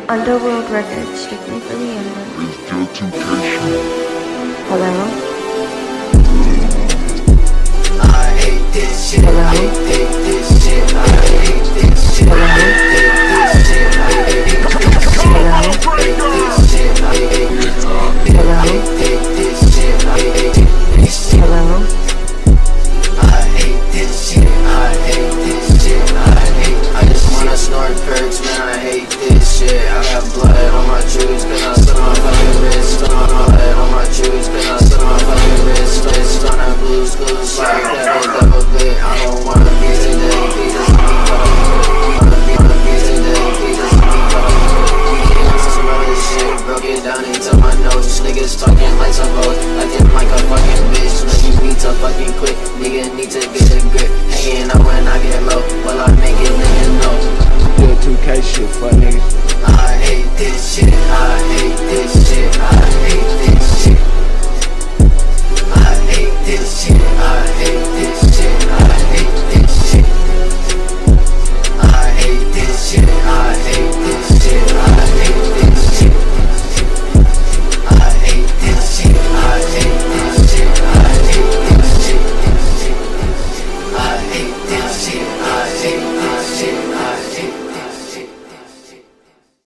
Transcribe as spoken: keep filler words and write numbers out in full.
Underworld Records, strictly for the underworld. Hello? I hate this shit, I hate this shit, I hate this shit, I hate this shit, I hate this shit, I hate this shit, I hate this shit, I hate this shit, Hello? I hate this shit, I hate this shit, I hate, I just wanna snort perks, man, I hate this shit. I got blood on my shoes, cause I sit on my fucking wrist, on my blood on my shoes, cause I sit on my fucking wrist, twist on that blue school slide, that ain't double good. I don't wanna be today, Jesus, I'm wanna be, wanna be today, Jesus, I'm fucking some other shit, broke it down into my notes. Niggas talking like some hoes, acting like a fucking bitch, like you need to fucking quit, nigga need to get